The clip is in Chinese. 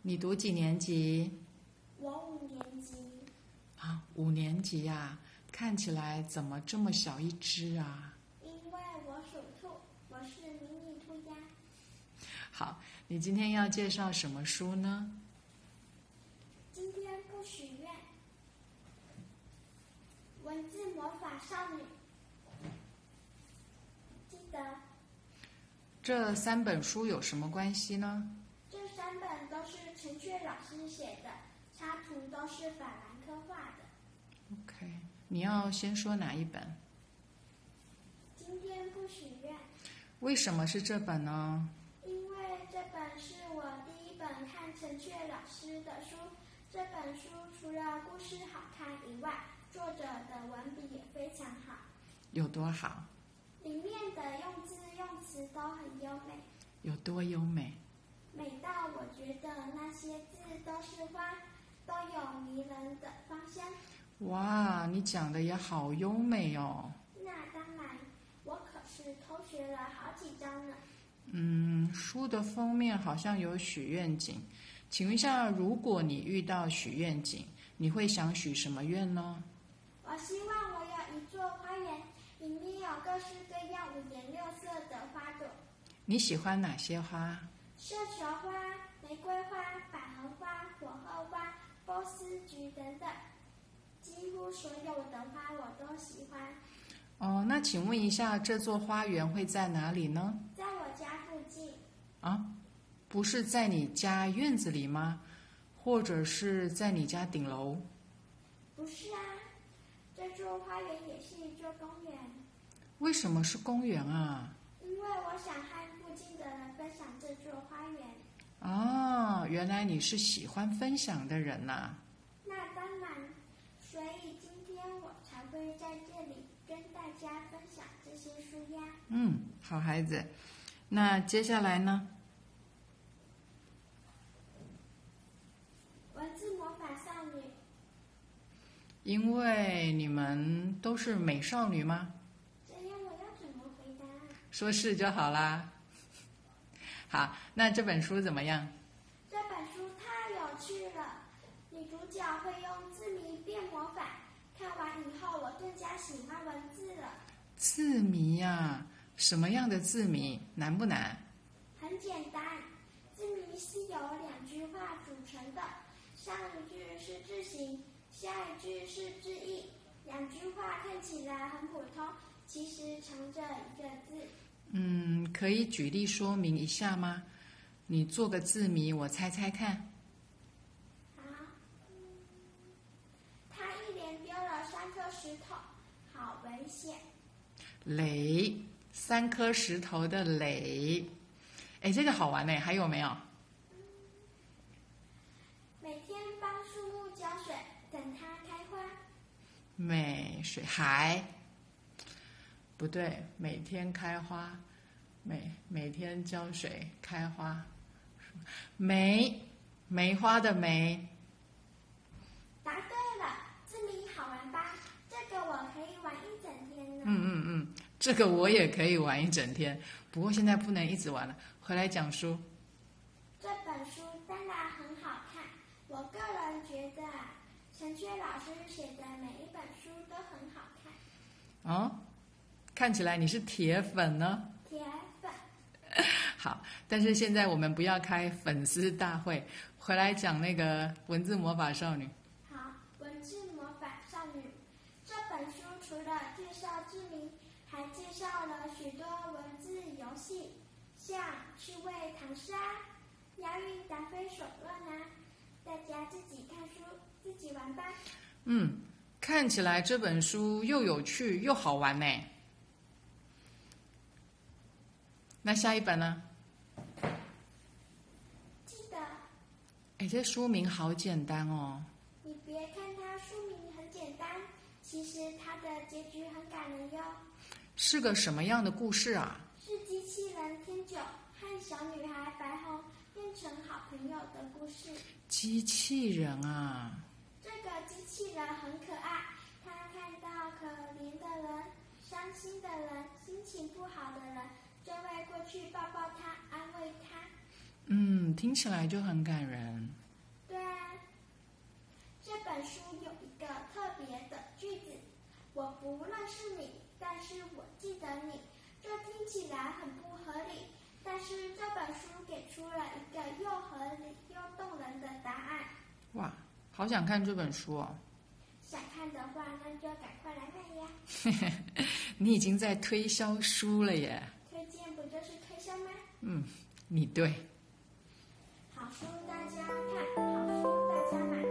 你读几年级？ 我5年级。 啊，5年级呀，看起来怎么这么小一只啊？ 因为我属兔，我是迷你兔呀。 好，你今天要介绍什么书呢？ 今天不许愿。文字魔法少女。记得。 这3本书有什么关系呢？ 这3本都是陈雀老师写的，插图都是法兰克画的。 OK， 你要先说哪一本？ 今天不许愿。 为什么是这本呢？ 因为这本是我第一本看陈雀老师的书。这本书除了故事好看以外，作者的文笔也非常好。 有多好？ 里面的用字用词都很优美。 有多优美？ 美到我觉得那些字都是花，都有迷人的芳香。 哇，你讲的也好优美哦。 那当然，我可是偷学了好几招呢。 书的封面好像有许愿景，请问一下，如果你遇到许愿景，你会想许什么愿呢？ 我希望我有一座花园，里面有各式各样5颜6色的花朵。 你喜欢哪些花？ 绣球花、玫瑰花、百合花、火鹤花、波斯菊等等，几乎所有的花我都喜欢。 哦，那请问一下，这座花园会在哪里呢？ 在我家附近。 啊，不是在你家院子里吗？或者是在你家顶楼？ 不是啊，这座花园也是一座公园。 为什么是公园啊？ 因为我想和附近的人分享这座花园。 哦，原来你是喜欢分享的人呐。 那当然，所以今天我才会在这里跟大家分享这些书呀。 好孩子。那接下来呢？ 文字魔法少女。 因为你们都是美少女吗？ 这样我要怎么回答？ 说是就好啦。好，那这本书怎么样？ 这本书太有趣了，女主角会用字谜变魔法。看完以后，我更加喜欢文字了。 字谜呀，什么样的字谜？难不难？ 很简单，字谜是由2句话组成的，上一句是字形，下一句是字义。2句话看起来很普通，其实藏着一个字。 可以举例说明一下吗？你做个字谜，我猜猜看。 好，他一连丢了3颗石头，好危险。 垒，3颗石头的垒。哎，这个好玩呢，还有没有？ 每天帮树木浇水，等它开花。 海，不对，每天开花，每天浇水开花。梅花的梅。 答对了，字谜好玩吧？这个我可以玩一整天呢。 这个我也可以玩一整天，不过现在不能一直玩了，回来讲书。 这本书当然很好看，我个人觉得陈雀老师写的每一本书都很好看。 哦，看起来你是铁粉呢。 铁粉。 好，但是现在我们不要开粉丝大会，回来讲那个文字魔法少女。 好，文字魔法少女。这本书除了介绍字谜，还介绍了许多文字游戏，像趣味唐诗啊、押韵答非所论啊。大家自己看书，自己玩吧。 看起来这本书又有趣又好玩呢。那下一本呢？ 记得。 哎，这书名好简单哦。 你别看它书名很简单，其实它的结局很感人哟。 是个什么样的故事啊？ 是机器人天九和小女孩白红变成好朋友的故事。 机器人啊。 这个机器人很可爱，它看到可怜的人、伤心的人、心情不好的人，就会过去抱抱他，安慰他。 听起来就很感人。 对啊，这本书有一个特别的句子：我不认识你，但是我记得你。这听起来很不合理，但是这本书给出了一个又合理又动人的答案。 哇，好想看这本书哦！ 想看的话，那就赶快来买呀！ 你已经在推销书了耶。 推荐不就是推销吗？ 你对。 好书大家看，好书大家买。